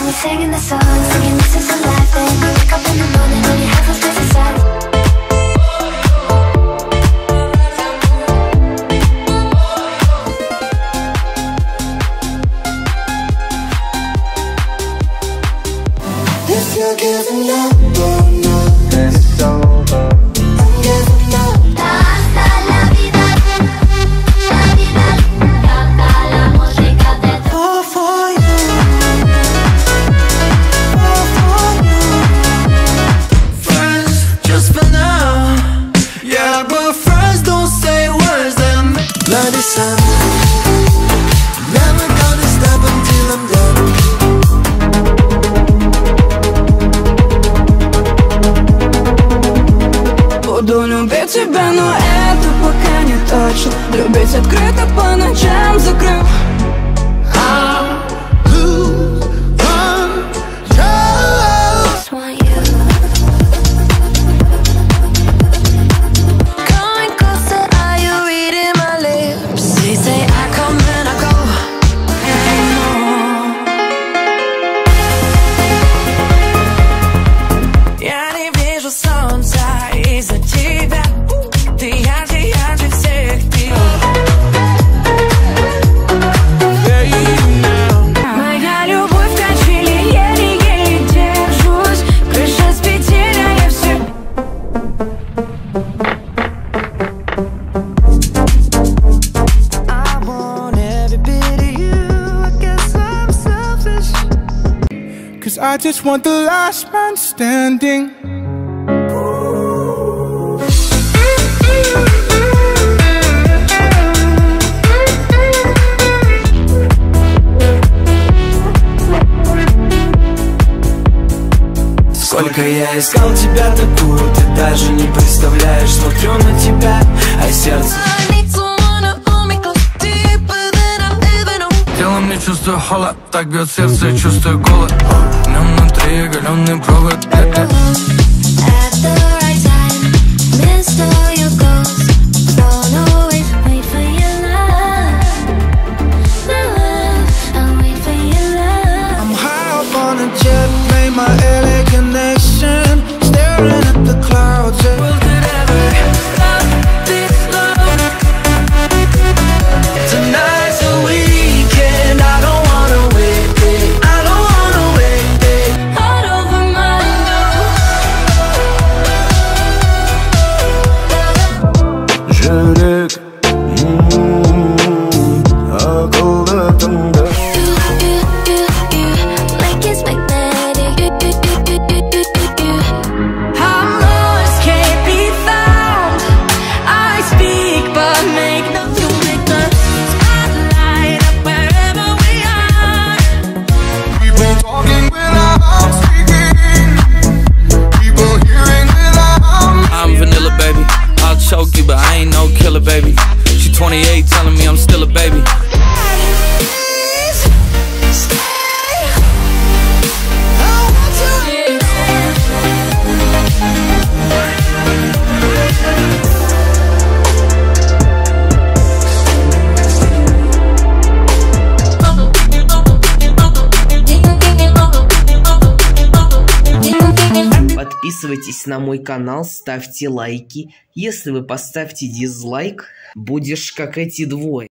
we're singing the song, singing this is a life. Then you wake up in the morning and you have those days inside. If you're giving up, oh no, then it's over. I'm giving up. Hasta la vida, la vida, canta la música de tu. All for you, all for you. Friends, just for now. Yeah, but friends don't say words that make blood is sun. Never gonna stop until I'm done. Буду любить тебя, но это пока не точно. Любить открыто по ночам закрыв. Just want you. Coming closer, are you reading my lips? They say I come and I go. Я не вижу солнца из-за тебя. Ты ярче, ярче всех ты. Моя любовь в качели, еле-еле держусь. Крыша с петель, я все. I want every bit of you. I guess I'm selfish. 'Cause I just want the last man standing. Сколько я искал тебя такую, ты даже не представляешь. Смотрю на тебя, а сердце телом не чувствую холод, так бьет сердце, чувствую голод. Но внутри оголенный провод. At the right time, missed all your goals. Don't always wait for your love. I'll wait for your love. I'm high up on a jet, made my LA connection. Staring at the clouds, yeah. Will it ever love this love? Tonight's a weekend, I don't wanna wait, I don't wanna wait. Heart over mind, Жүрек ақылдатымда. you, like it's magnetic. I'm lost, can't be found. I speak but make no. You make the spotlight up wherever we are. We've been talking without speaking. People hearing without. I'm vanilla, baby. I'll choke you, but I ain't no killer, baby. She 28, telling me I'm still a baby. Подписывайтесь на мой канал, ставьте лайки. Если вы поставьте дизлайк, будешь как эти двое.